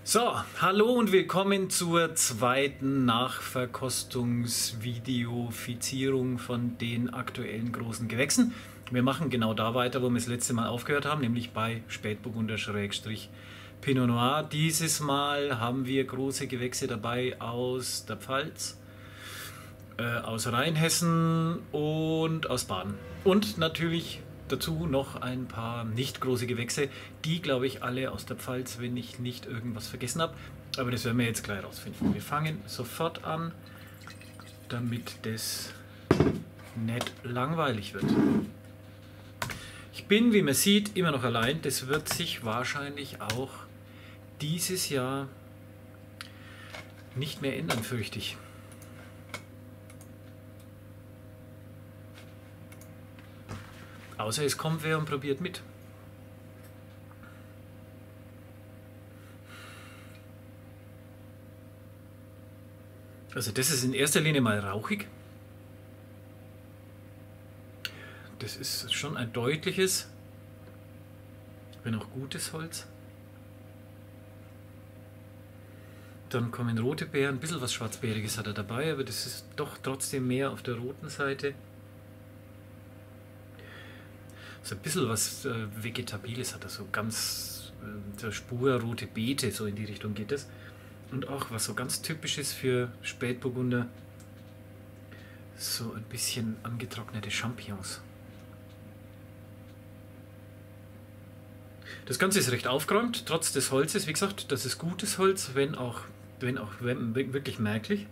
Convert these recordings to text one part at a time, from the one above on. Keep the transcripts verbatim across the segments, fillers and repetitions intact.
So, hallo und willkommen zur zweiten Nachverkostungsvideofizierung von den aktuellen großen Gewächsen. Wir machen genau da weiter, wo wir das letzte Mal aufgehört haben, nämlich bei Spätburgunder Schrägstrich Pinot Noir. Dieses Mal haben wir große Gewächse dabei aus der Pfalz, äh, aus Rheinhessen und aus Baden. Und natürlich dazu noch ein paar nicht große Gewächse, die glaube ich alle aus der Pfalz, wenn ich nicht irgendwas vergessen habe. Aber das werden wir jetzt gleich rausfinden. Wir fangen sofort an, damit das nicht langweilig wird. Ich bin, wie man sieht, immer noch allein. Das wird sich wahrscheinlich auch dieses Jahr nicht mehr ändern, fürchte ich. Außer es kommt wer und probiert mit. Also das ist in erster Linie mal rauchig. Das ist schon ein deutliches, wenn auch gutes Holz. Dann kommen rote Beeren, ein bisschen was Schwarzbeeriges hat er dabei, aber das ist doch trotzdem mehr auf der roten Seite. So ein bisschen was äh, Vegetabiles hat er, so ganz äh, Spur rote Beete, so in die Richtung geht es. Und auch was so ganz typisches für Spätburgunder, so ein bisschen angetrocknete Champignons. Das Ganze ist recht aufgeräumt, trotz des Holzes. Wie gesagt, das ist gutes Holz, wenn auch, wenn auch wenn, wirklich merklich.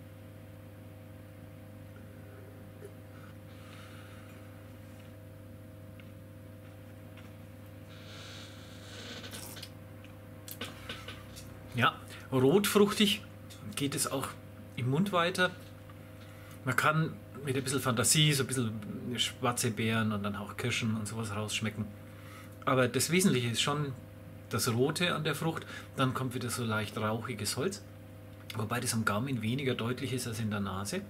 Ja, rotfruchtig geht es auch im Mund weiter. Man kann mit ein bisschen Fantasie so ein bisschen schwarze Beeren und dann auch Kirschen und sowas rausschmecken. Aber das Wesentliche ist schon das Rote an der Frucht. Dann kommt wieder so leicht rauchiges Holz, wobei das am Gaumen weniger deutlich ist als in der Nase.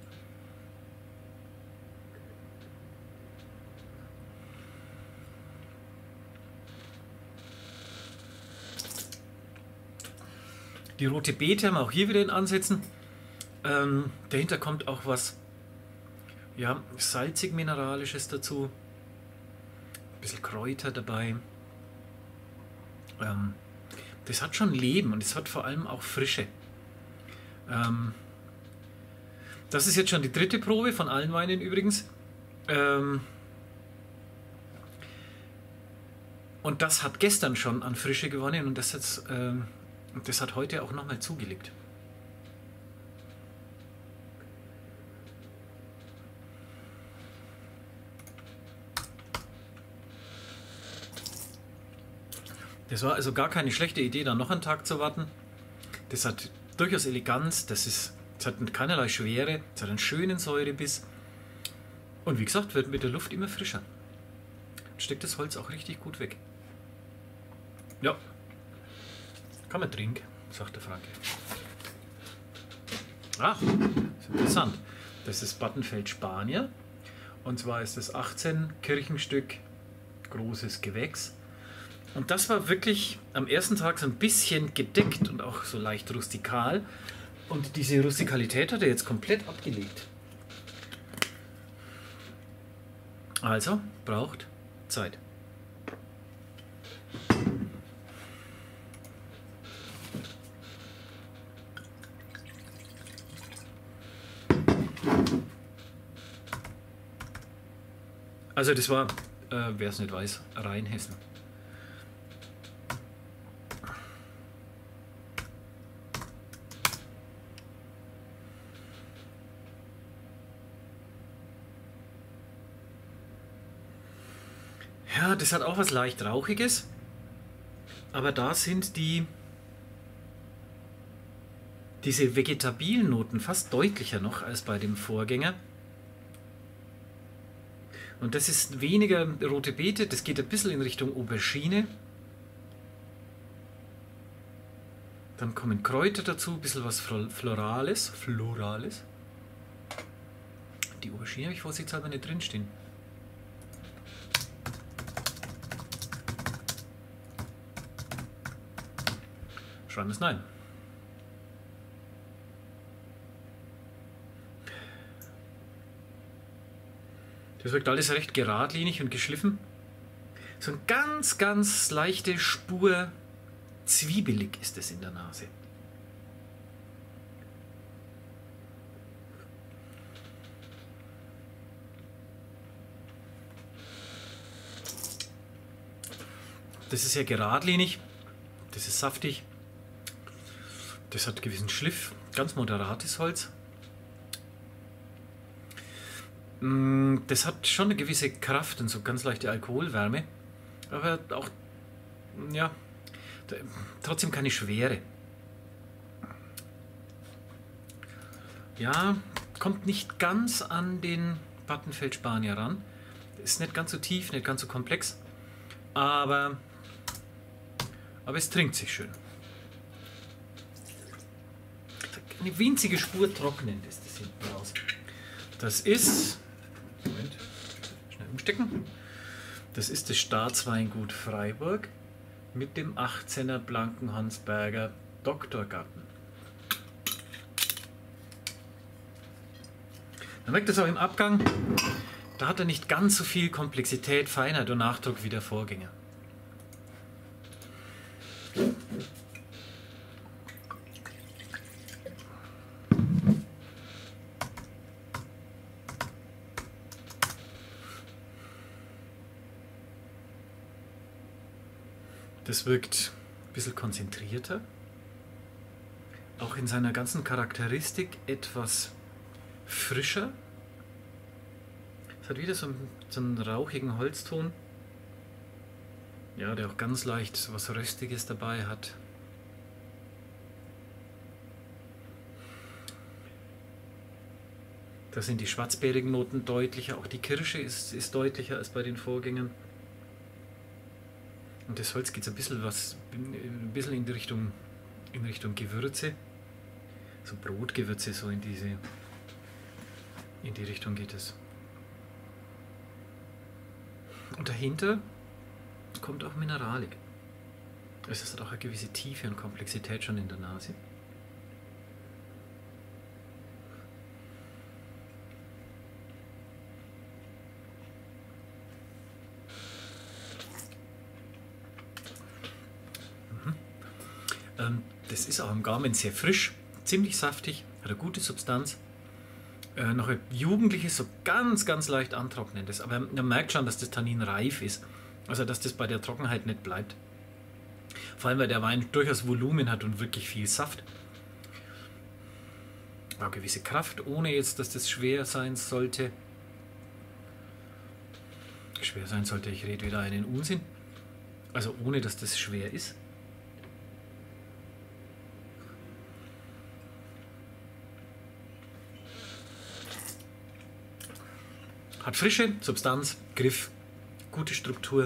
Die rote Beete haben wir auch hier wieder in Ansätzen. Ähm, dahinter kommt auch was ja, salzig-mineralisches dazu. Ein bisschen Kräuter dabei. Ähm, das hat schon Leben und es hat vor allem auch Frische. Ähm, das ist jetzt schon die dritte Probe von allen Weinen übrigens. Ähm, und das hat gestern schon an Frische gewonnen und das jetzt... Ähm, Und das hat heute auch nochmal zugelegt. Das war also gar keine schlechte Idee, da noch einen Tag zu warten. Das hat durchaus Eleganz, das, ist, das hat keinerlei Schwere, es hat einen schönen Säurebiss. Und wie gesagt, wird mit der Luft immer frischer. Steckt das Holz auch richtig gut weg. Ja. Kann man trinken, sagt der Franke. Ach, ist interessant. Das ist Battenfeld Spanier. Und zwar ist das achtzehn Kirchenstück großes Gewächs. Und das war wirklich am ersten Tag so ein bisschen gedeckt und auch so leicht rustikal. Und diese Rustikalität hat er jetzt komplett abgelegt. Also braucht Zeit. Also das war, äh, wer es nicht weiß, Rheinhessen. Ja, das hat auch was leicht Rauchiges, aber da sind die diese vegetabilen Noten fast deutlicher noch als bei dem Vorgänger. Und das ist weniger rote Beete, das geht ein bisschen in Richtung Aubergine. Dann kommen Kräuter dazu, ein bisschen was Florales. Florales. Die Aubergine habe ich vorsichtshalber nicht drinstehen. Schreiben wir es nein. Das wirkt alles recht geradlinig und geschliffen. So eine ganz, ganz leichte Spur zwiebelig ist es in der Nase. Das ist ja geradlinig, das ist saftig, das hat einen gewissen Schliff, ganz moderates Holz. Das hat schon eine gewisse Kraft und so ganz leichte Alkoholwärme, aber auch, ja, trotzdem keine Schwere. Ja, kommt nicht ganz an den Battenfeld Spanier ran, ist nicht ganz so tief, nicht ganz so komplex, aber... Aber es trinkt sich schön. Eine winzige Spur trocknen ist das hinten raus. Das ist... Moment, schnell umstecken. Das ist das Staatsweingut Freiburg mit dem achtzehner blanken Hansberger Doktorgarten. Man merkt das auch im Abgang. Da hat er nicht ganz so viel Komplexität, Feinheit und Nachdruck wie der Vorgänger. Das wirkt ein bisschen konzentrierter, auch in seiner ganzen Charakteristik etwas frischer. Es hat wieder so einen, so einen rauchigen Holzton, ja, der auch ganz leicht was Röstiges dabei hat. Da sind die schwarzbeerigen Noten deutlicher, auch die Kirsche ist, ist deutlicher als bei den Vorgängern. Und das Holz geht so ein bisschen, was, ein bisschen in die Richtung, in Richtung Gewürze, so Brotgewürze, so in diese, in die Richtung geht es. Und dahinter kommt auch Mineralik. Es hat auch eine gewisse Tiefe und Komplexität schon in der Nase. Das ist auch am Gaumen sehr frisch, ziemlich saftig, hat eine gute Substanz. Äh, noch ein jugendliches, so ganz, ganz leicht antrocknendes. Aber man merkt schon, dass das Tannin reif ist. Also, dass das bei der Trockenheit nicht bleibt. Vor allem, weil der Wein durchaus Volumen hat und wirklich viel Saft. Auch eine gewisse Kraft, ohne jetzt, dass das schwer sein sollte. Schwer sein sollte, ich rede wieder einen Unsinn. Also, ohne, dass das schwer ist. Hat Frische, Substanz, Griff, gute Struktur.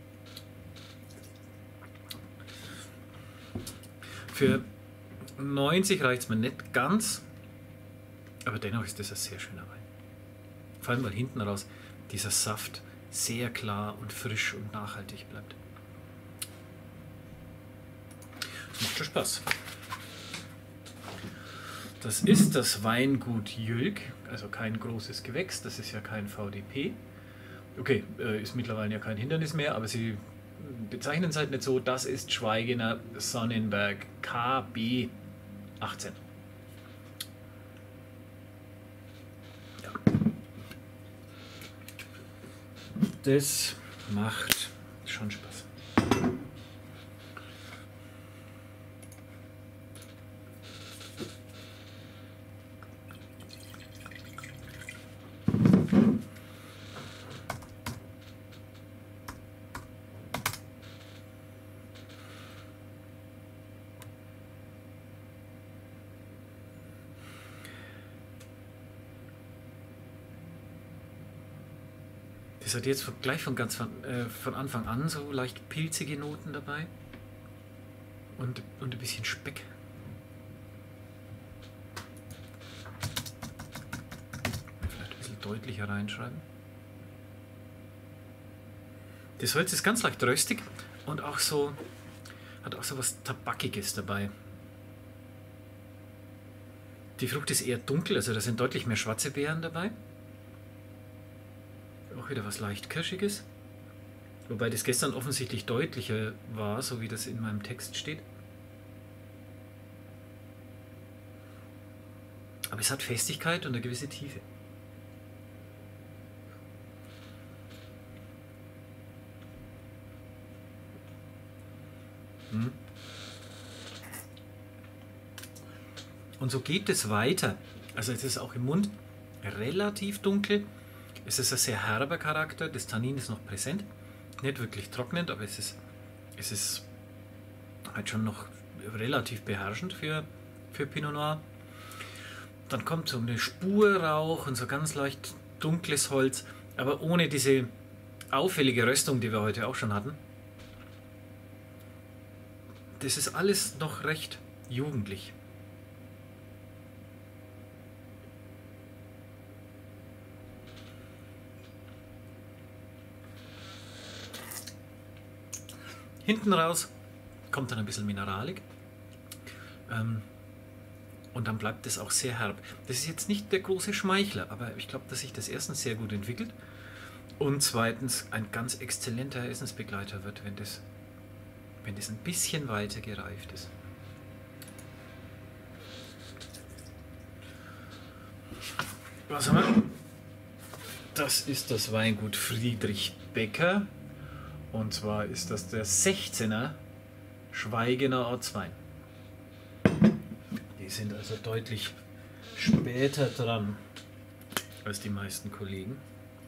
Für neunzig reicht es mir nicht ganz, aber dennoch ist das ein sehr schöner Wein. Vor allem, weil hinten raus dieser Saft sehr klar und frisch und nachhaltig bleibt. Das macht schon Spaß. Das ist das Weingut Jülk, also kein großes Gewächs, das ist ja kein V D P. Okay, ist mittlerweile ja kein Hindernis mehr, aber sie bezeichnen es halt nicht so. Das ist Schweigener Sonnenberg K B achtzehn. Ja. Das macht schon Spaß. Das hat jetzt gleich von, ganz von, äh, von Anfang an so leicht pilzige Noten dabei und, und ein bisschen Speck. Vielleicht ein bisschen deutlicher reinschreiben. Das Holz ist ganz leicht röstig und auch so, hat auch so was Tabakiges dabei. Die Frucht ist eher dunkel, also da sind deutlich mehr schwarze Beeren dabei. Auch wieder was leicht Kirschiges. Wobei das gestern offensichtlich deutlicher war, so wie das in meinem Text steht. Aber es hat Festigkeit und eine gewisse Tiefe. Hm. Und so geht es weiter. Also es ist auch im Mund relativ dunkel. Es ist ein sehr herber Charakter. Das Tannin ist noch präsent. Nicht wirklich trocknend, aber es ist, es ist halt schon noch relativ beherrschend für, für Pinot Noir. Dann kommt so eine Spur Rauch und so ganz leicht dunkles Holz, aber ohne diese auffällige Röstung, die wir heute auch schon hatten. Das ist alles noch recht jugendlich. Hinten raus kommt dann ein bisschen Mineralik. Ähm, und dann bleibt es auch sehr herb. Das ist jetzt nicht der große Schmeichler, aber ich glaube, dass sich das erstens sehr gut entwickelt und zweitens ein ganz exzellenter Essensbegleiter wird, wenn das, wenn das ein bisschen weiter gereift ist. Was haben wir? Das ist das Weingut Friedrich Becker. Und zwar ist das der sechzehner Schweigener Ortswein. Die sind also deutlich später dran als die meisten Kollegen.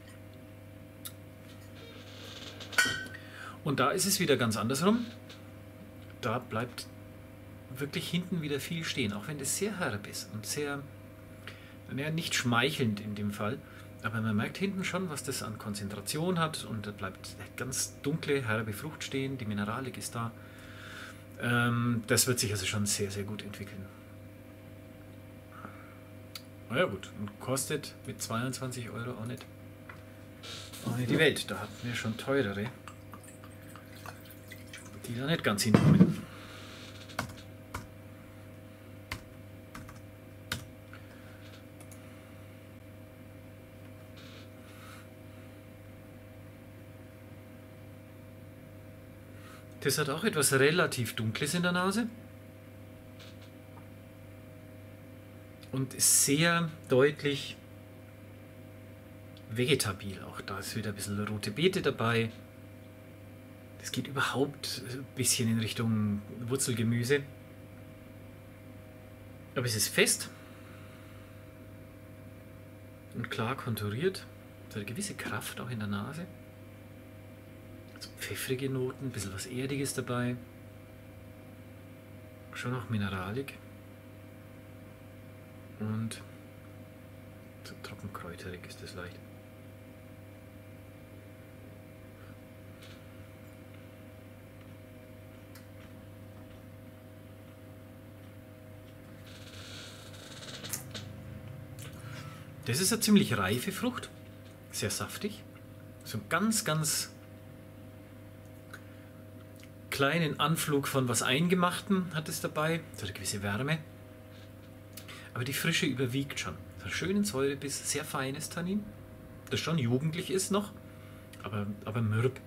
Und da ist es wieder ganz andersrum. Da bleibt wirklich hinten wieder viel stehen, auch wenn das sehr herb ist und sehr, ja, nicht schmeichelnd in dem Fall. Aber man merkt hinten schon, was das an Konzentration hat und da bleibt ganz dunkle, herbe Frucht stehen, die Mineralik ist da. Ähm, das wird sich also schon sehr, sehr gut entwickeln. Na ja gut, und kostet mit zweiundzwanzig Euro auch nicht, auch nicht die Welt. Da hatten wir schon teurere, die da nicht ganz hinkommen. Das hat auch etwas relativ Dunkles in der Nase und ist sehr deutlich vegetabil. Auch da ist wieder ein bisschen rote Beete dabei. Das geht überhaupt ein bisschen in Richtung Wurzelgemüse. Aber es ist fest und klar konturiert. Es hat eine gewisse Kraft auch in der Nase. So pfeffrige Noten, ein bisschen was Erdiges dabei. Schon auch Mineralik. Und so trockenkräuterig ist das leicht. Das ist eine ziemlich reife Frucht. Sehr saftig. So ein ganz, ganz kleinen Anflug von was Eingemachten hat es dabei, so eine gewisse Wärme. Aber die Frische überwiegt schon. So einen schönen Säurebiss, sehr feines Tannin, das schon jugendlich ist noch, aber, aber mürb.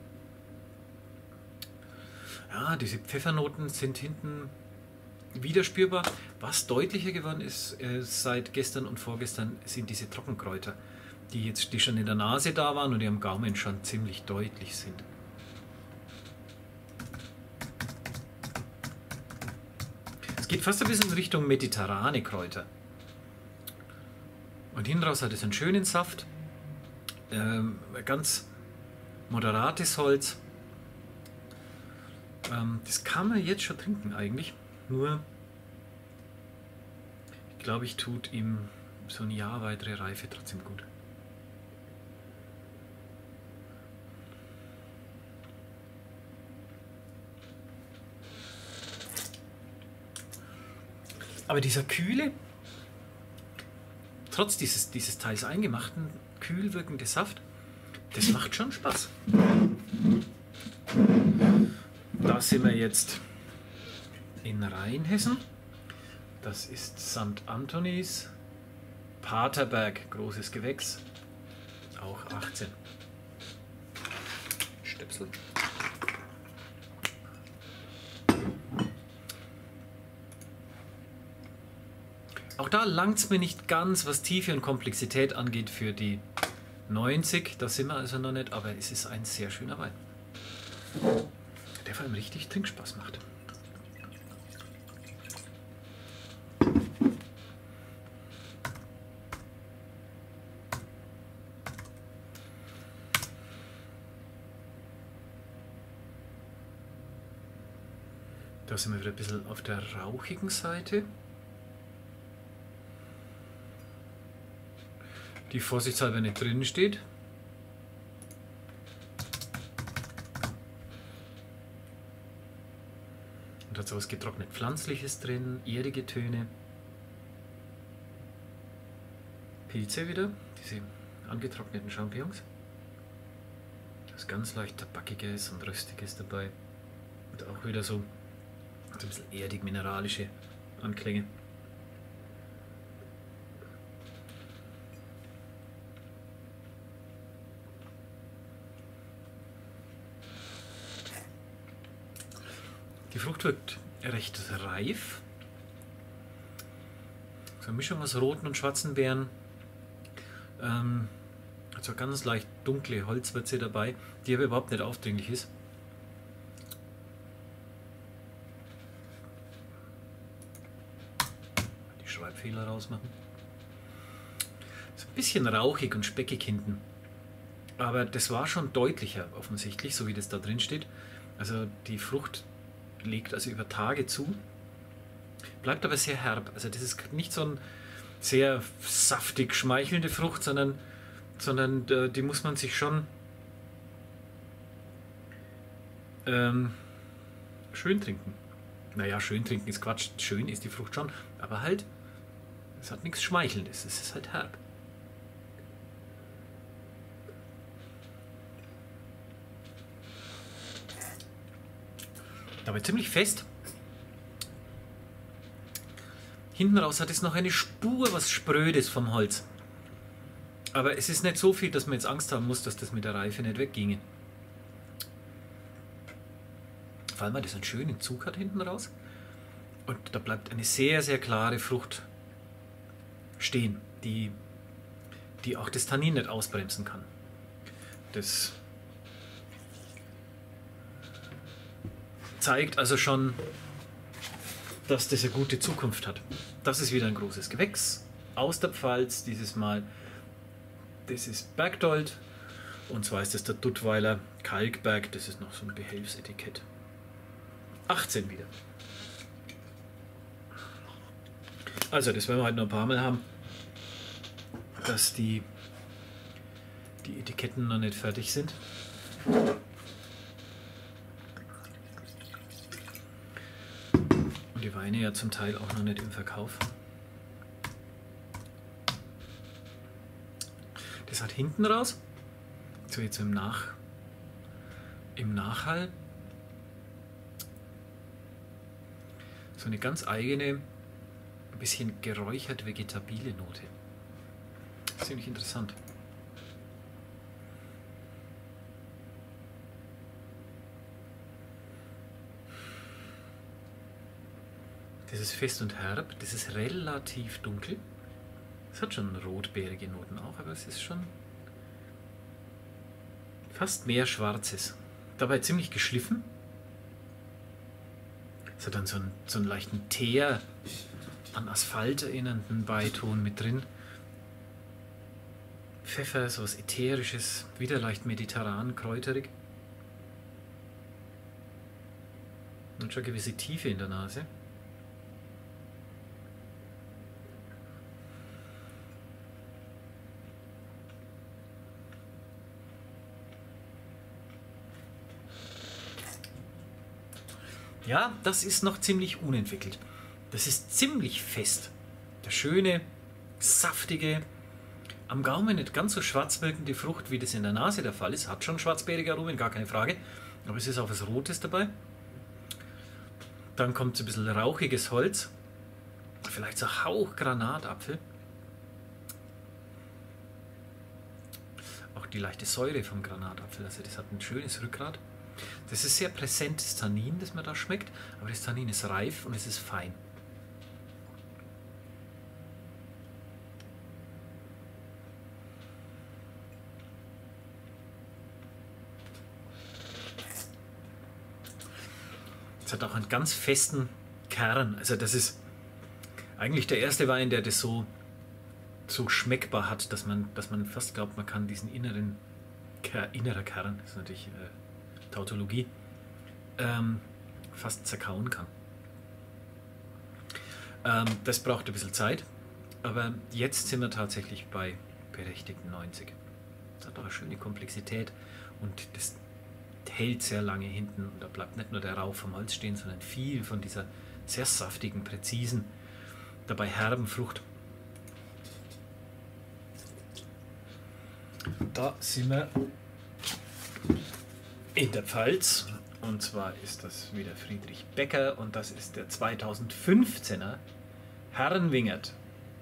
Ja, diese Pfeffernoten sind hinten wieder spürbar. Was deutlicher geworden ist äh, seit gestern und vorgestern, sind diese Trockenkräuter, die jetzt die schon in der Nase da waren und die am Gaumen schon ziemlich deutlich sind. Es geht fast ein bisschen in Richtung mediterrane Kräuter. Und hinten raus hat es einen schönen Saft, ähm, ganz moderates Holz. Ähm, das kann man jetzt schon trinken eigentlich, nur ich glaube, ich tut ihm so ein Jahr weitere Reife trotzdem gut. Aber dieser kühle, trotz dieses, dieses teils eingemachten, kühl wirkende Saft, das macht schon Spaß. Da sind wir jetzt in Rheinhessen. Das ist Sankt Antonis, Paterberg, großes Gewächs, auch achtzehn. Stöpsel. Auch da langt es mir nicht ganz, was Tiefe und Komplexität angeht, für die neunzig. Da sind wir also noch nicht, aber es ist ein sehr schöner Wein, der vor allem richtig Trinkspaß macht. Da sind wir wieder ein bisschen auf der rauchigen Seite. Die vorsichtshalber nicht drin steht. Und hat so was getrocknet Pflanzliches drin, erdige Töne. Pilze wieder, diese angetrockneten Champignons. Das ganz leicht Tabakiges und Röstiges dabei. Und auch wieder so ein bisschen erdig-mineralische Anklänge. Die Frucht wirkt recht reif. So eine Mischung aus roten und schwarzen Beeren. Ähm, hat so ganz leicht dunkle Holzwürze dabei, die aber überhaupt nicht aufdringlich ist. Die Schreibfehler rausmachen. So ein bisschen rauchig und speckig hinten. Aber das war schon deutlicher offensichtlich, so wie das da drin steht. Also die Frucht legt also über Tage zu, bleibt aber sehr herb. Also das ist nicht so eine sehr saftig schmeichelnde Frucht, sondern, sondern äh, die muss man sich schon ähm, schön trinken. Naja, schön trinken ist Quatsch, schön ist die Frucht schon, aber halt, es hat nichts Schmeichelndes, es ist halt herb. Dabei ziemlich fest. Hinten raus hat es noch eine Spur was Sprödes vom Holz. Aber es ist nicht so viel, dass man jetzt Angst haben muss, dass das mit der Reife nicht wegginge. Vor allem, weil das einen schönen Zug hat hinten raus. Und da bleibt eine sehr, sehr klare Frucht stehen, die, die auch das Tannin nicht ausbremsen kann. Das zeigt also schon, dass das eine gute Zukunft hat. Das ist wieder ein großes Gewächs aus der Pfalz, dieses Mal. Das ist Bergdold und zwar ist das der Duttweiler Kalkberg, das ist noch so ein Behelfsetikett. achtzehn wieder. Also das werden wir heute noch ein paar Mal haben, dass die, die Etiketten noch nicht fertig sind. Die Weine ja zum Teil auch noch nicht im Verkauf. Das hat hinten raus, so jetzt im, Nach, im Nachhall, so eine ganz eigene, ein bisschen geräuchert vegetabile Note. Ziemlich interessant. Das ist fest und herb, das ist relativ dunkel. Es hat schon rotbeerige Noten auch, aber es ist schon fast mehr Schwarzes. Dabei ziemlich geschliffen. Es hat dann so einen, so einen leichten Teer an Asphalt erinnernden Beiton mit drin. Pfeffer, so was Ätherisches, wieder leicht mediterran, kräuterig. Und schon eine gewisse Tiefe in der Nase. Ja, das ist noch ziemlich unentwickelt. Das ist ziemlich fest. Der schöne, saftige, am Gaumen nicht ganz so schwarz wirkende Frucht, wie das in der Nase der Fall ist. Hat schon schwarzbeerige Aromen, gar keine Frage. Aber es ist auch was Rotes dabei. Dann kommt so ein bisschen rauchiges Holz. Vielleicht so ein Hauch Granatapfel. Auch die leichte Säure vom Granatapfel. Also das hat ein schönes Rückgrat. Das ist sehr präsentes Tannin, das man da schmeckt, aber das Tannin ist reif und es ist fein. Es hat auch einen ganz festen Kern. Also das ist eigentlich der erste Wein, der das so, so schmeckbar hat, dass man, dass man fast glaubt, man kann diesen inneren Ker innerer Kern, das ist natürlich äh, Tautologie, ähm, fast zerkauen kann. Ähm, das braucht ein bisschen Zeit, aber jetzt sind wir tatsächlich bei berechtigten neunzig. Das hat auch eine schöne Komplexität und das hält sehr lange hinten und da bleibt nicht nur der Rauch vom Holz stehen, sondern viel von dieser sehr saftigen, präzisen, dabei herben Frucht. Da sind wir in der Pfalz und zwar ist das wieder Friedrich Becker und das ist der zweitausendfünfzehner Herrenwingert.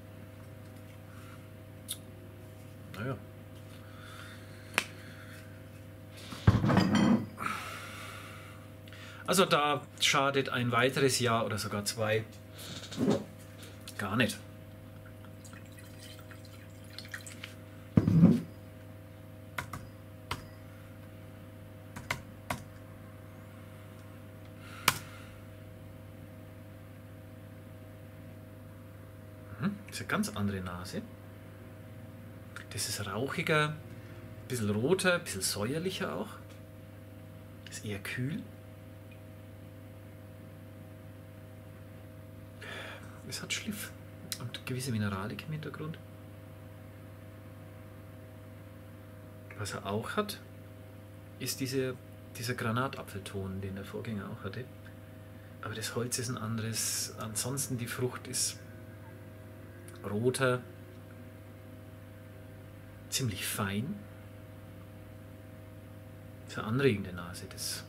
Naja. Also da schadet ein weiteres Jahr oder sogar zwei gar nicht. Das ist eine ganz andere Nase. Das ist rauchiger, ein bisschen roter, ein bisschen säuerlicher auch. Das ist eher kühl. Es hat Schliff und gewisse Mineralik im Hintergrund. Was er auch hat, ist diese, dieser Granatapfelton, den der Vorgänger auch hatte. Aber das Holz ist ein anderes. Ansonsten die Frucht ist roter, ziemlich fein. Das ist eine anregende Nase. Das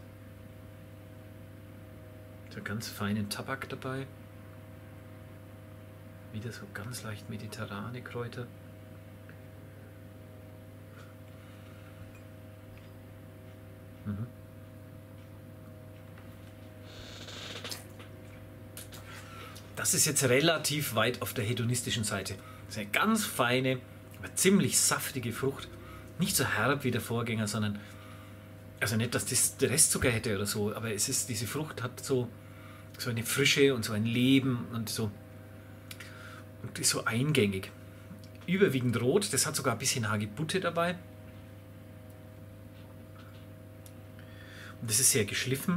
ist ein ganz feinen Tabak dabei. Wieder so ganz leicht mediterrane Kräuter. Mhm. Das ist jetzt relativ weit auf der hedonistischen Seite. Das ist eine ganz feine, aber ziemlich saftige Frucht. Nicht so herb wie der Vorgänger, sondern, also nicht, dass das der Restzucker hätte oder so, aber es ist, diese Frucht hat so, so eine Frische und so ein Leben und so. Und ist so eingängig. Überwiegend rot, das hat sogar ein bisschen Hagebutte dabei. Und das ist sehr geschliffen.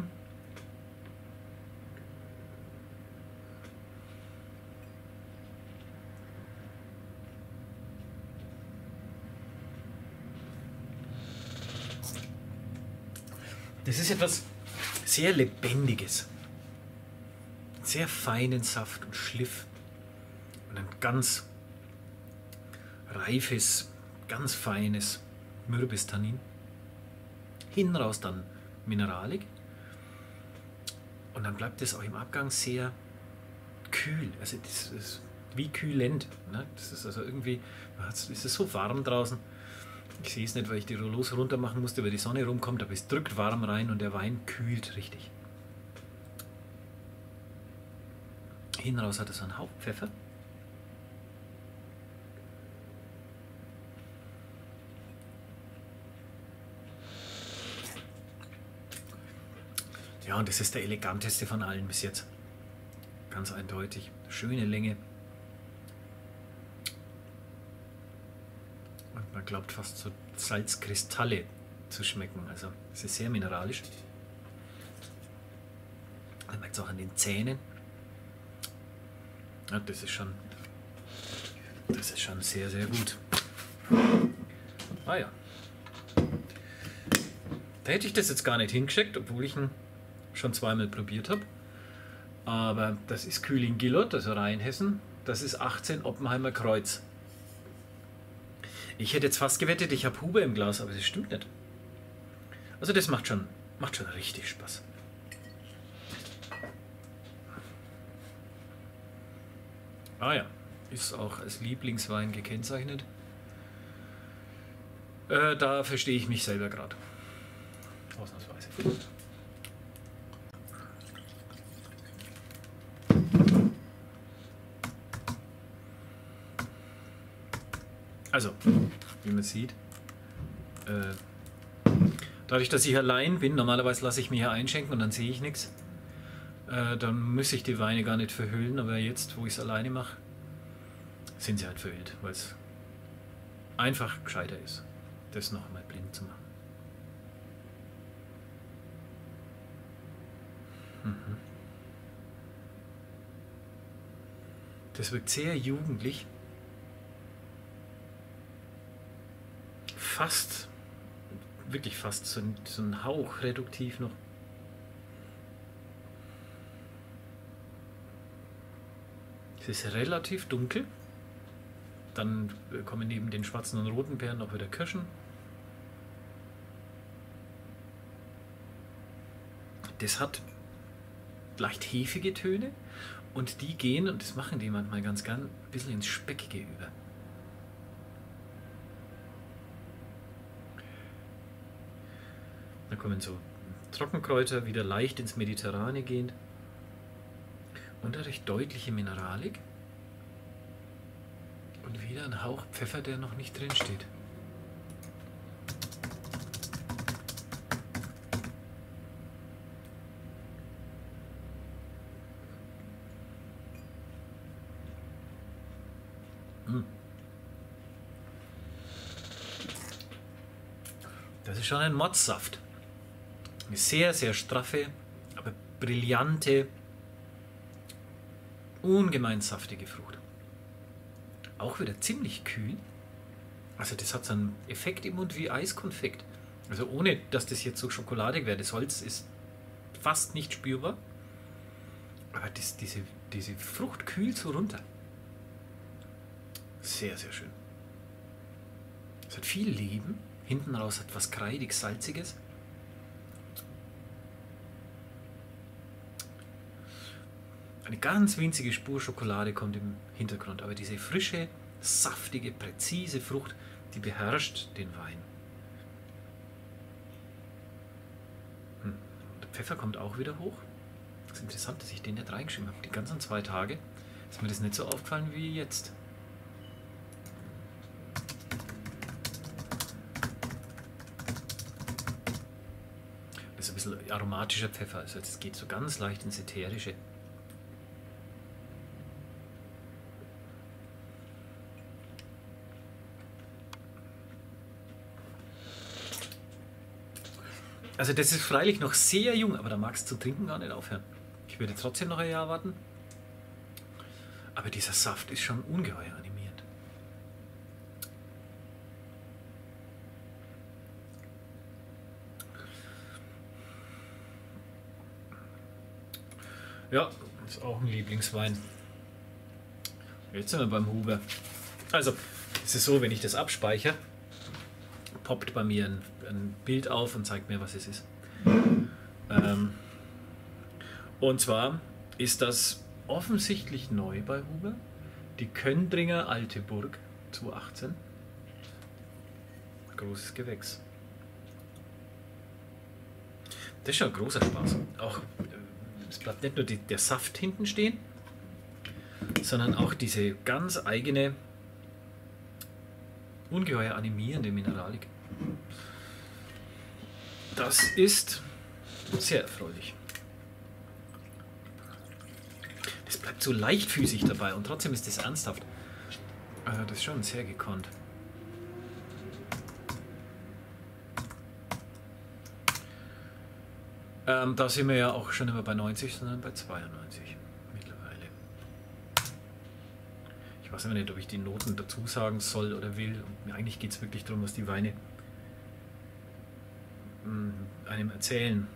Das ist etwas sehr Lebendiges. Sehr feinen Saft und Schliff. Und ein ganz reifes, ganz feines, mürbes Tannin. Hinten raus dann Mineralik. Und dann bleibt es auch im Abgang sehr kühl. Also das ist wie kühlend. Ne? Das ist also irgendwie, es ist so warm draußen. Ich sehe es nicht, weil ich die Rollos runter machen musste, weil die Sonne rumkommt, aber es drückt warm rein und der Wein kühlt richtig. Hinten raus hat er so einen Hauch Pfeffer. Ja, und das ist der eleganteste von allen bis jetzt. Ganz eindeutig. Schöne Länge. Und man glaubt fast so Salzkristalle zu schmecken. Also es ist sehr mineralisch. Man merkt es auch an den Zähnen. Ja, das ist schon, das ist schon sehr, sehr gut. Ah ja. Da hätte ich das jetzt gar nicht hingeschickt, obwohl ich ihn schon zweimal probiert habe. Aber das ist Kühling-Gillot, also Rheinhessen. Das ist achtzehn Oppenheimer Kreuz. Ich hätte jetzt fast gewettet, ich habe Huber im Glas, aber das stimmt nicht. Also das macht schon, macht schon richtig Spaß. Ah ja, ist auch als Lieblingswein gekennzeichnet. Äh, da verstehe ich mich selber gerade. Ausnahmsweise. Also, wie man sieht, äh, dadurch, dass ich allein bin, normalerweise lasse ich mich hier einschenken und dann sehe ich nichts, äh, dann müsste ich die Weine gar nicht verhüllen, aber jetzt, wo ich es alleine mache, sind sie halt verhüllt, weil es einfach gescheiter ist, das noch einmal blind zu machen. Mhm. Das wirkt sehr jugendlich. Fast, wirklich fast so ein, so ein Hauch reduktiv noch. Es ist relativ dunkel. Dann kommen neben den schwarzen und roten Beeren auch wieder Kirschen. Das hat leicht hefige Töne und die gehen, und das machen die manchmal ganz gern, ein bisschen ins Speckige über. Da kommen so Trockenkräuter, wieder leicht ins Mediterrane gehend und dadurch deutliche Mineralik und wieder ein Hauch Pfeffer, der noch nicht drin steht. Das ist schon ein Motzsaft. Eine sehr, sehr straffe, aber brillante, ungemein saftige Frucht. Auch wieder ziemlich kühl. Also das hat so einen Effekt im Mund wie Eiskonfekt. Also ohne, dass das jetzt so schokoladig wäre. Das Holz ist fast nicht spürbar. Aber das, diese, diese Frucht kühlt so runter. Sehr, sehr schön. Es hat viel Leben. Hinten raus hat was kreidig-salziges. Eine ganz winzige Spur Schokolade kommt im Hintergrund, aber diese frische, saftige, präzise Frucht, die beherrscht den Wein. Hm. Der Pfeffer kommt auch wieder hoch. Das ist interessant, dass ich den nicht reingeschrieben habe. Die ganzen zwei Tage ist mir das nicht so aufgefallen wie jetzt. Das ist ein bisschen aromatischer Pfeffer, also es geht so ganz leicht ins Ätherische. Also das ist freilich noch sehr jung, aber da magst du zu trinken gar nicht aufhören. Ich würde trotzdem noch ein Jahr warten. Aber dieser Saft ist schon ungeheuer animierend. Ja, ist auch ein Lieblingswein. Jetzt sind wir beim Huber. Also, es ist so, wenn ich das abspeichere, poppt bei mir ein, ein Bild auf und zeigt mir, was es ist. Ähm, und zwar ist das offensichtlich neu bei Huber, die Köndringer Alte Burg zweitausendachtzehn. Großes Gewächs. Das ist schon ein großer Spaß. Auch, es bleibt nicht nur die, der Saft hinten stehen, sondern auch diese ganz eigene, ungeheuer animierende Mineralik. Das ist sehr erfreulich. Das bleibt so leichtfüßig dabei und trotzdem ist das ernsthaft. Das ist schon sehr gekonnt. Ähm, da sind wir ja auch schon immer bei neunzig, sondern bei zweiundneunzig mittlerweile. Ich weiß aber nicht, ob ich die Noten dazu sagen soll oder will. Und eigentlich geht es wirklich darum, was die Weine einem erzählen.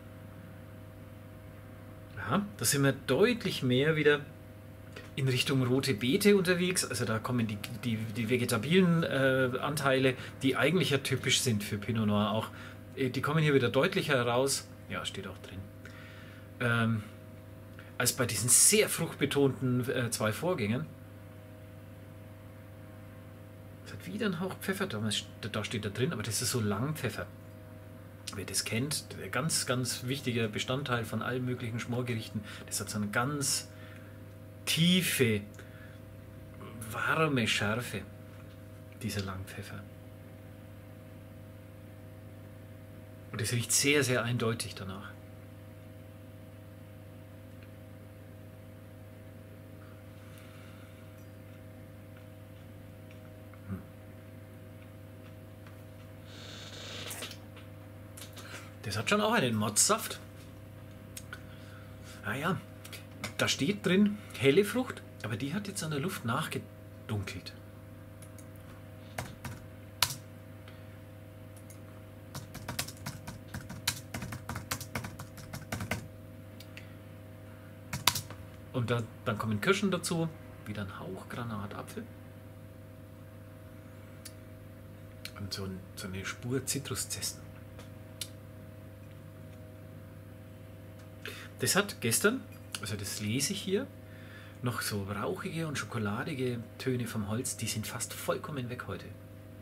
Ja, da sind wir deutlich mehr wieder in Richtung rote Beete unterwegs. Also da kommen die, die, die vegetabilen äh, Anteile, die eigentlich ja typisch sind für Pinot Noir auch. Äh, die kommen hier wieder deutlicher heraus. Ja, steht auch drin. Ähm, als bei diesen sehr fruchtbetonten äh, zwei Vorgängen. Es hat wieder einen Hauch Pfeffer, da steht da drin, aber das ist so Langpfeffer. Wer das kennt, der ganz, ganz wichtiger Bestandteil von allen möglichen Schmorgerichten, das hat so eine ganz tiefe, warme Schärfe, dieser Langpfeffer. Und es riecht sehr, sehr eindeutig danach. Das hat schon auch einen Motzsaft. Ah ja, da steht drin helle Frucht, aber die hat jetzt an der Luft nachgedunkelt. Und da, dann kommen Kirschen dazu, wieder ein Hauch Granatapfel und so, ein, so eine Spur Zitruszest. Das hat gestern, also das lese ich hier, noch so rauchige und schokoladige Töne vom Holz, die sind fast vollkommen weg heute.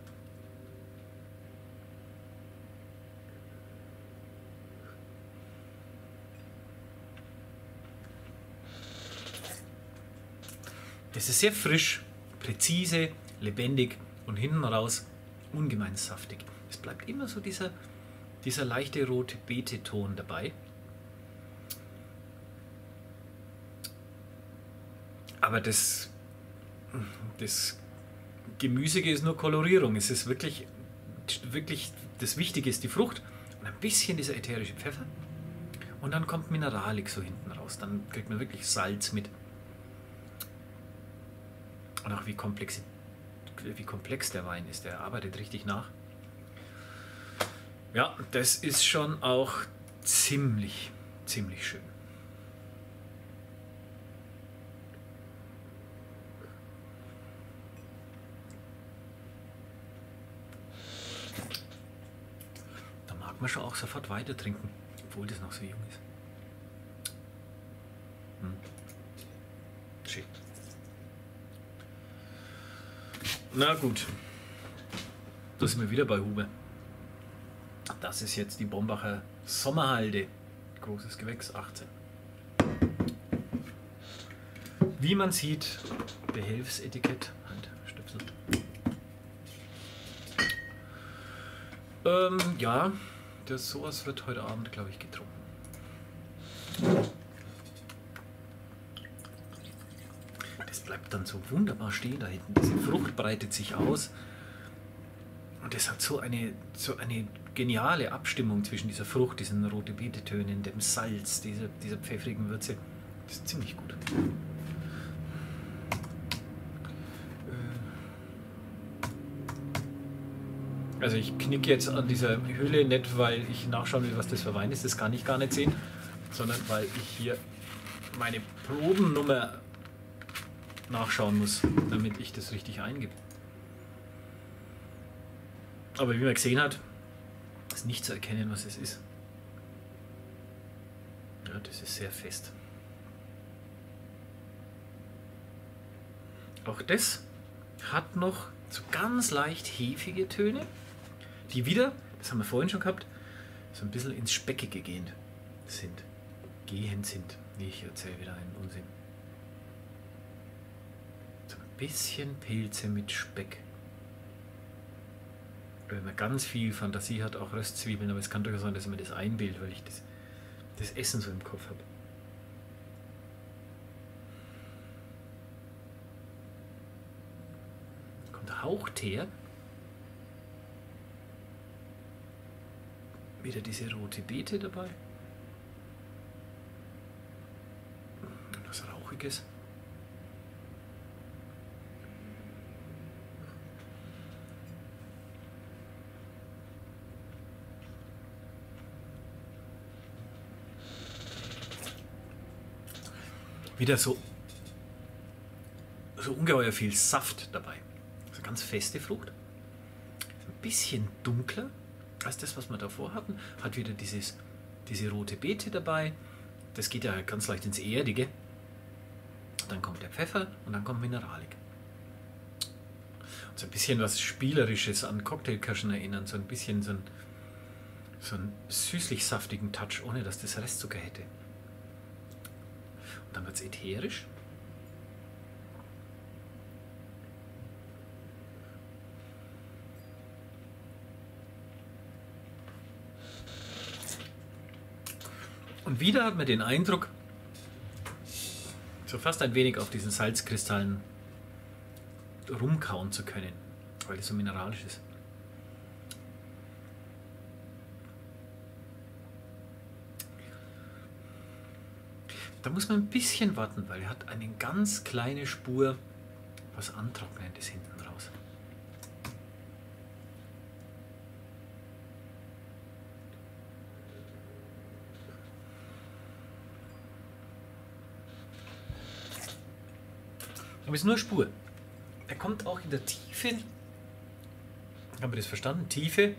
Das ist sehr frisch, präzise, lebendig und hinten raus ungemein saftig. Es bleibt immer so dieser, dieser leichte rote Beete-Ton dabei. Aber das, das Gemüsige ist nur Kolorierung. Es ist wirklich, wirklich, das Wichtige ist die Frucht und ein bisschen dieser ätherische Pfeffer. Und dann kommt Mineralik so hinten raus. Dann kriegt man wirklich Salz mit. Und auch wie komplex, wie komplex der Wein ist. Der arbeitet richtig nach. Ja, das ist schon auch ziemlich, ziemlich schön. Man schon auch sofort weiter trinken, obwohl das noch so jung ist. Hm. Schön. Na gut, da sind wir wieder bei Huber. Das ist jetzt die Bombacher Sommerhalde, großes Gewächs achtzehn. Wie man sieht, Behelfsetikett, Handstöpsel. Ähm, ja. Das, sowas wird heute Abend, glaube ich, getrunken. Das bleibt dann so wunderbar stehen da hinten. Diese Frucht breitet sich aus. Und es hat so eine, so eine geniale Abstimmung zwischen dieser Frucht, diesen rote Beete-Tönen, dem Salz, dieser, dieser pfeffrigen Würze. Das ist ziemlich gut. Also ich knicke jetzt an dieser Hülle nicht, weil ich nachschauen will, was das für Wein ist, das kann ich gar nicht sehen, sondern weil ich hier meine Probennummer nachschauen muss, damit ich das richtig eingebe. Aber wie man gesehen hat, ist nicht zu erkennen, was es ist. Ja, das ist sehr fest. Auch das hat noch so ganz leicht hefige Töne, die wieder, das haben wir vorhin schon gehabt, so ein bisschen ins Speckige gehen sind. Gehend sind. Nee, ich erzähle wieder einen Unsinn. So ein bisschen Pilze mit Speck. Wenn man ganz viel Fantasie hat, auch Röstzwiebeln, aber es kann durchaus sein, dass man das einbildet, weil ich das, das Essen so im Kopf habe. Kommt Hauchteer. Wieder diese rote Beete dabei. Was Rauchiges. Wieder so, so ungeheuer viel Saft dabei. Also ganz feste Frucht. Ein bisschen dunkler als das, was wir davor hatten. Hat wieder dieses, diese rote Beete dabei. Das geht ja ganz leicht ins Erdige. Dann kommt der Pfeffer und dann kommt Mineralik. so ein bisschen was Spielerisches an Cocktailkirschen erinnern, so ein bisschen so ein, so einen süßlich-saftigen Touch, ohne dass das Restzucker hätte. Und dann wird es ätherisch. Und wieder hat man den Eindruck, so fast ein wenig auf diesen Salzkristallen rumkauen zu können, weil es so mineralisch ist. Da muss man ein bisschen warten, weil er hat eine ganz kleine Spur was Antrocknendes hinten raus. Aber es ist nur Spur. Er kommt auch in der Tiefe, haben wir das verstanden? Tiefe,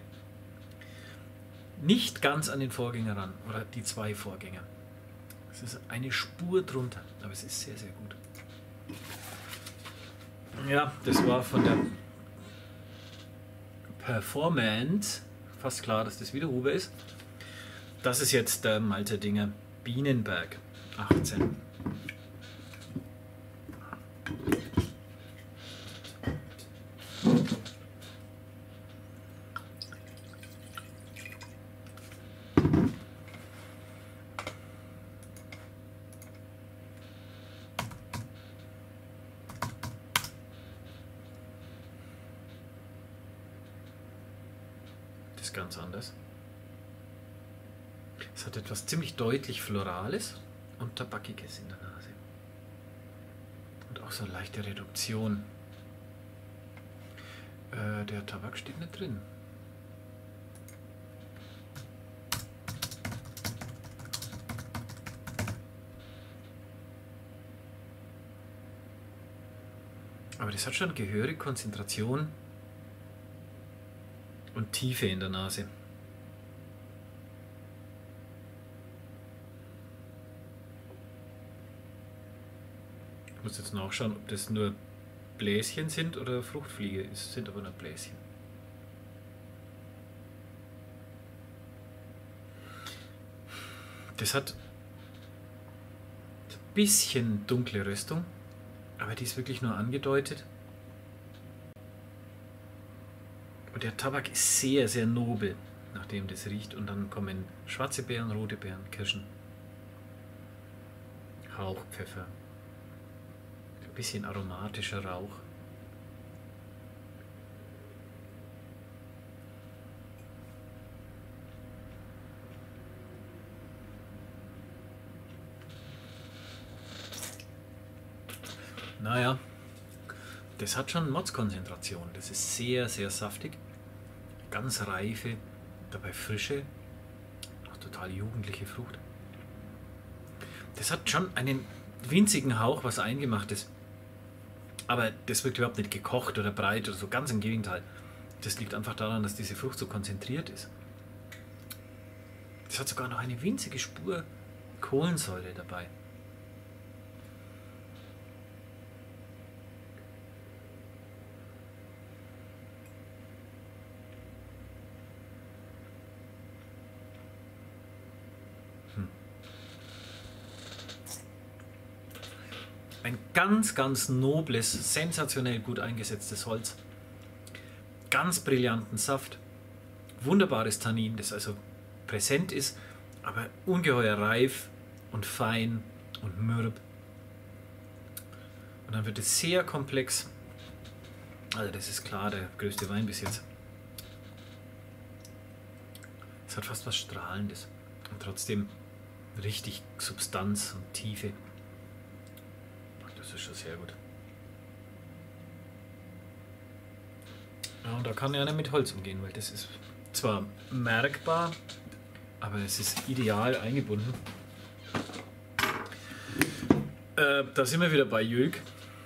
nicht ganz an den Vorgänger ran, oder die zwei Vorgänger. Es ist eine Spur drunter, aber es ist sehr, sehr gut. Ja, das war von der Performance fast klar, dass das wieder Huber ist. Das ist jetzt der Malterdinger Bienenberg achtzehn. Ganz anders. Es hat etwas ziemlich deutlich Florales und Tabakiges in der Nase. Und auch so eine leichte Reduktion. Äh, der Tabak steht nicht drin. Aber das hat schon gehörige Konzentration und Tiefe in der Nase. Ich muss jetzt nachschauen, ob das nur Bläschen sind oder Fruchtfliege. Es sind aber nur Bläschen. Das hat ein bisschen dunkle Röstung, aber die ist wirklich nur angedeutet. Und der Tabak ist sehr, sehr nobel, nachdem das riecht. Und dann kommen schwarze Beeren, rote Beeren, Kirschen, Hauch, Pfeffer, ein bisschen aromatischer Rauch. Naja, das hat schon Motzkonzentration. Das ist sehr, sehr saftig. Ganz reife, dabei frische, auch total jugendliche Frucht. Das hat schon einen winzigen Hauch, was eingemacht ist. Aber das wirkt überhaupt nicht gekocht oder breit oder so, ganz im Gegenteil. Das liegt einfach daran, dass diese Frucht so konzentriert ist. Das hat sogar noch eine winzige Spur Kohlensäure dabei. Ein ganz, ganz nobles, sensationell gut eingesetztes Holz. Ganz brillanten Saft. Wunderbares Tannin, das also präsent ist, aber ungeheuer reif und fein und mürb. Und dann wird es sehr komplex. Also das ist klar der größte Wein bis jetzt. Es hat fast was Strahlendes und trotzdem richtig Substanz und Tiefe. Das ist schon sehr gut. Ja, und da kann ja nicht mit Holz umgehen, weil das ist zwar merkbar, aber es ist ideal eingebunden. Äh, da sind wir wieder bei Jülk.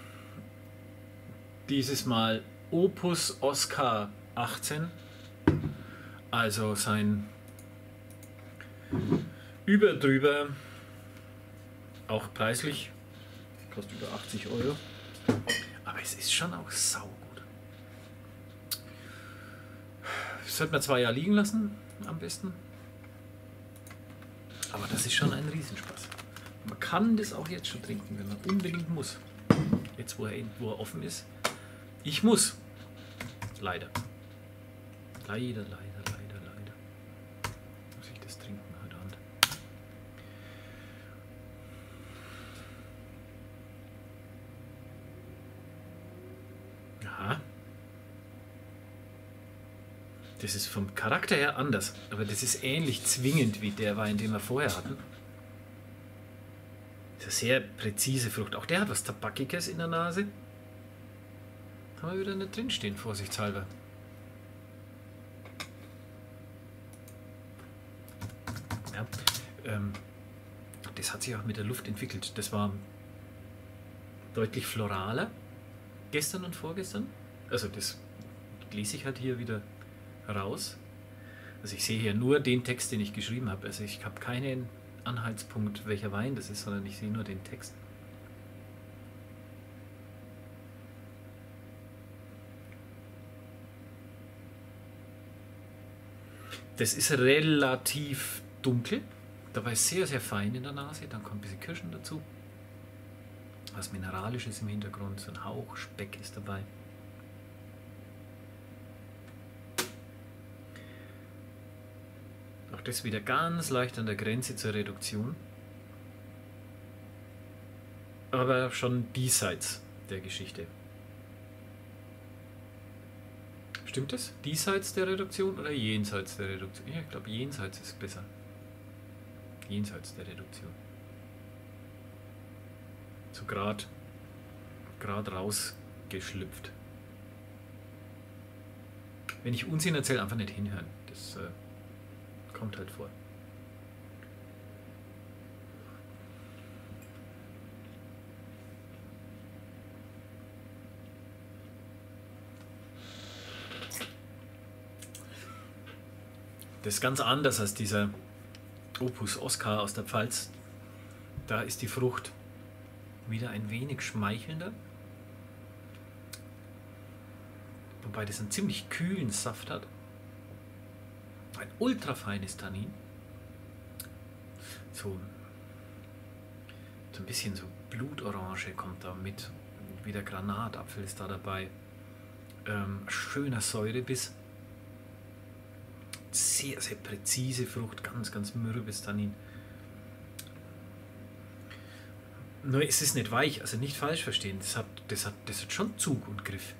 Dieses Mal Opus Oscar achtzehn. Also sein überdrüber, auch preislich. Kostet über achtzig Euro. Aber es ist schon auch saugut. sollte man zwei Jahre liegen lassen, am besten. Aber das ist schon ein Riesenspaß. Man kann das auch jetzt schon trinken, wenn man unbedingt muss. Jetzt, wo er, wo er offen ist. Ich muss. Leider. Leider, leider, leider, leider. Muss ich das trinken heute Abend. Aha. Das ist vom Charakter her anders, aber das ist ähnlich zwingend wie der Wein, den wir vorher hatten. Das ist eine sehr präzise Frucht. Auch der hat was Tabakiges in der Nase. Haben wir wieder nicht drinstehen, vorsichtshalber. Ja, ähm, das hat sich auch mit der Luft entwickelt. Das war deutlich floraler gestern und vorgestern. Also das lese ich halt hier wieder raus. Also ich sehe hier nur den Text, den ich geschrieben habe. Also ich habe keinen Anhaltspunkt, welcher Wein das ist, sondern ich sehe nur den Text. Das ist relativ dunkel, dabei sehr, sehr fein in der Nase. Dann kommt ein bisschen Kirschen dazu. Was Mineralisches im Hintergrund, so ein Hauch Speck ist dabei. Auch das wieder ganz leicht an der Grenze zur Reduktion. Aber schon diesseits der Geschichte. Stimmt das? Diesseits der Reduktion oder jenseits der Reduktion? Ja, ich glaube, jenseits ist besser. Jenseits der Reduktion. So gerade grad rausgeschlüpft. Wenn ich Unsinn erzähle, einfach nicht hinhören. Das äh, kommt halt vor. Das ist ganz anders als dieser Opus Oscar aus der Pfalz. Da ist die Frucht wieder ein wenig schmeichelnder. Wobei das einen ziemlich kühlen Saft hat. Ein ultra feines Tannin. So, so ein bisschen so Blutorange kommt da mit. Wieder Granatapfel ist da dabei. Ähm, schöner Säurebiss. Sehr, sehr präzise Frucht, ganz, ganz mürbes Tannin. Nur es ist nicht weich, also nicht falsch verstehen. Das hat, das hat, das hat schon Zug und Griff.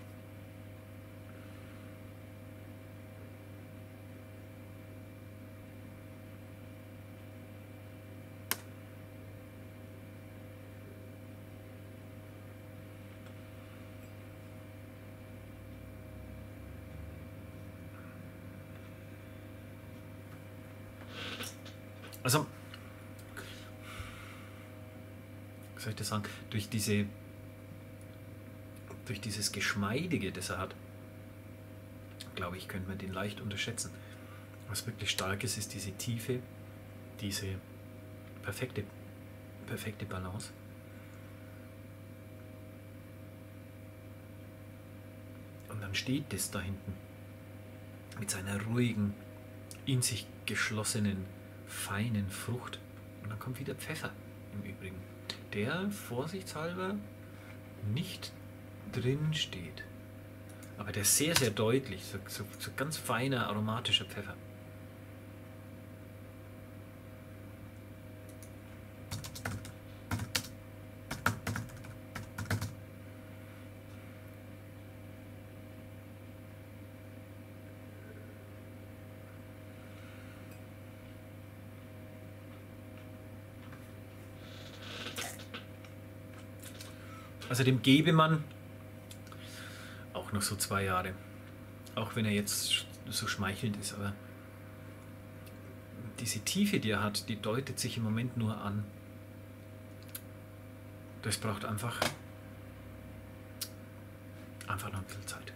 Also, wie soll ich das sagen, durch, diese, durch dieses Geschmeidige, das er hat, glaube ich, könnte man den leicht unterschätzen. Was wirklich stark ist, ist diese Tiefe, diese perfekte, perfekte Balance. Und dann steht das da hinten mit seiner ruhigen, in sich geschlossenen, feinen Frucht. Und dann kommt wieder Pfeffer im Übrigen, der vorsichtshalber nicht drin steht. Aber der ist sehr, sehr deutlich, so, so, so ganz feiner, aromatischer Pfeffer. Also dem gebe man auch noch so zwei Jahre. Auch wenn er jetzt so schmeichelnd ist, aber diese Tiefe, die er hat, die deutet sich im Moment nur an. Das braucht einfach, einfach noch ein bisschen Zeit.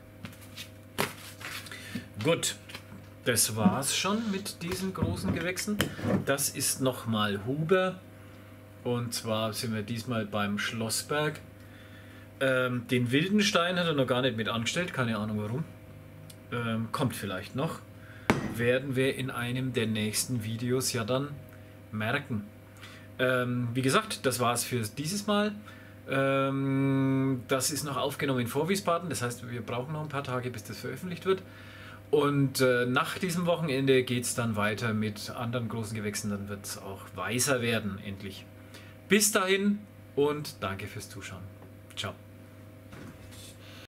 Gut, das war's schon mit diesen großen Gewächsen. Das ist nochmal Huber. Und zwar sind wir diesmal beim Schlossberg. Ähm, den Wildenstein hat er noch gar nicht mit angestellt, keine Ahnung warum. ähm, kommt vielleicht noch, werden wir in einem der nächsten Videos ja dann merken. Ähm, wie gesagt, das war es für dieses Mal. Ähm, das ist noch aufgenommen in Vorwiesbaden, das heißt, wir brauchen noch ein paar Tage, bis das veröffentlicht wird. Und äh, nach diesem Wochenende geht es dann weiter mit anderen großen Gewächsen, dann wird es auch weißer werden, endlich. Bis dahin und danke fürs Zuschauen. Ciao.